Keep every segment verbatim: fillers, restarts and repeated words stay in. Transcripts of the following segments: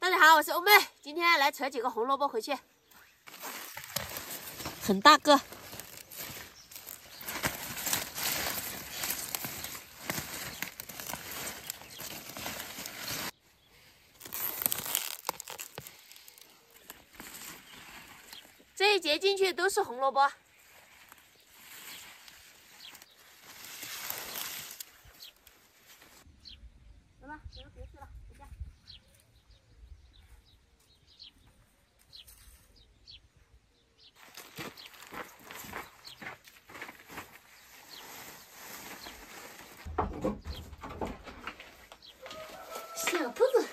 大家好，我是欧妹，今天来扯几个红萝卜回去，很大个。这一节进去都是红萝卜。 来吧，别别去了，回家。小兔子，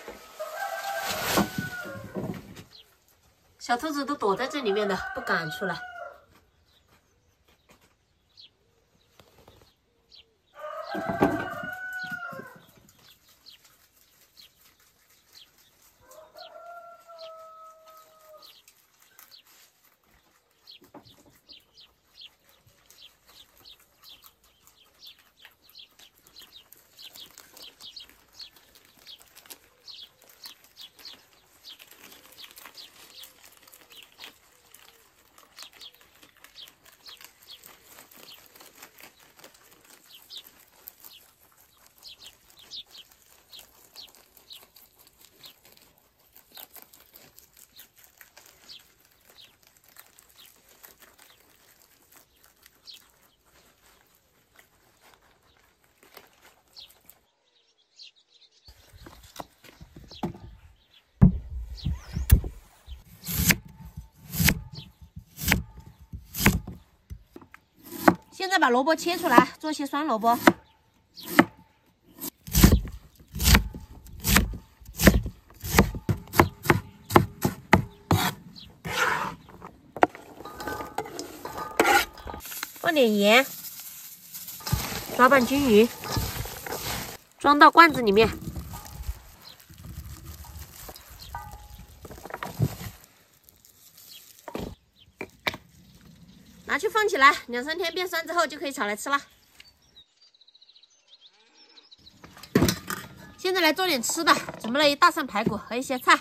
小兔子都躲在这里面的，不敢出来。 现在把萝卜切出来，做些酸萝卜。放点盐，抓拌均匀，装到罐子里面。 拿去放起来，两三天变酸之后就可以炒来吃了。现在来做点吃的，准备了一大扇排骨和一些菜。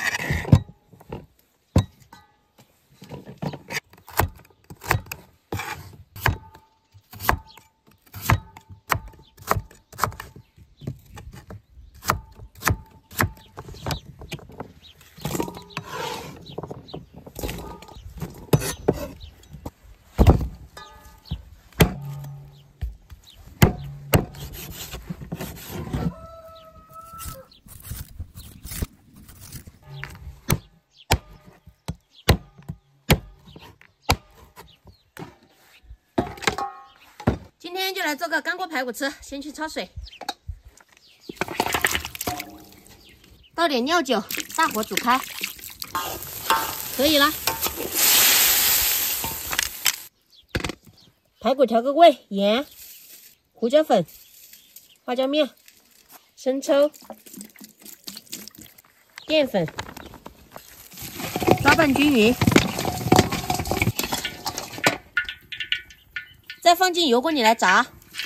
今天就来做个干锅排骨吃，先去焯水，倒点料酒，大火煮开，可以了。排骨调个味，盐、胡椒粉、花椒面、生抽、淀粉，抓拌均匀。 再放进油锅里来炸，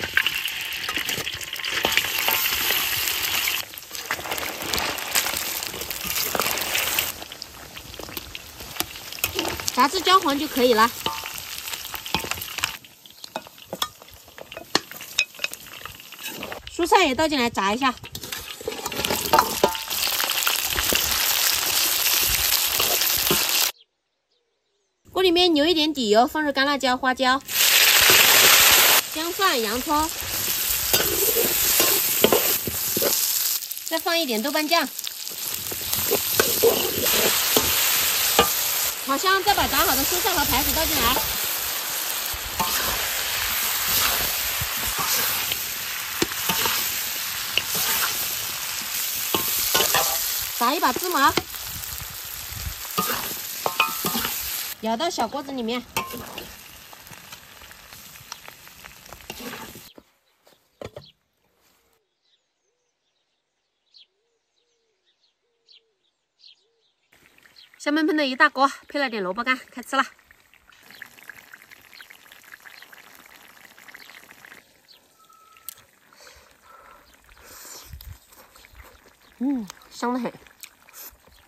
炸至焦黄就可以了。蔬菜也倒进来炸一下。锅里面留一点底油，放入干辣椒、花椒。 姜蒜、洋葱，再放一点豆瓣酱，炒香，再把炸好的蔬菜和排骨倒进来，撒一把芝麻，舀到小锅子里面。 香喷喷的一大锅，配了点萝卜干，开吃了。嗯，香得很。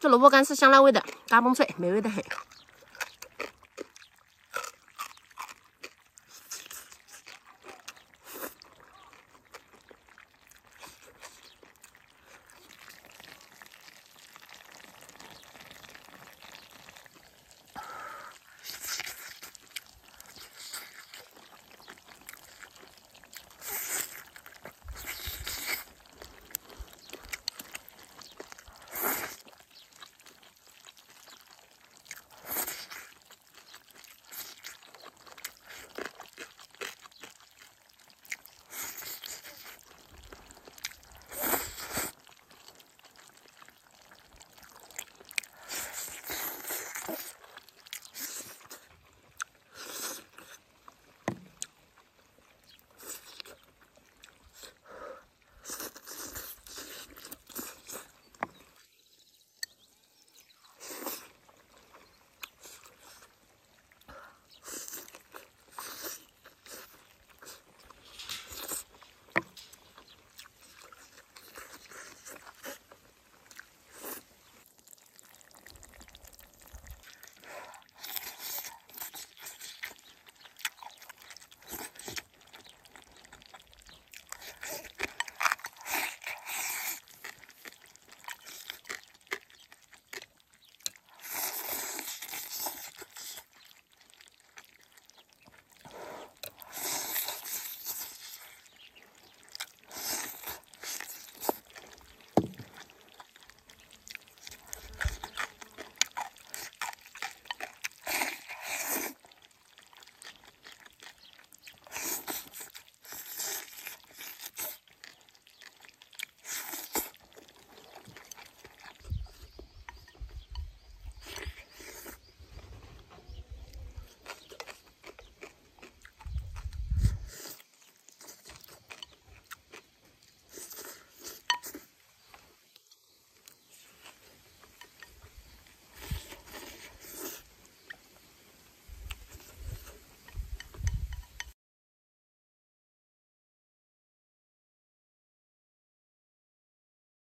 这萝卜干是香辣味的，嘎嘣脆，美味的很。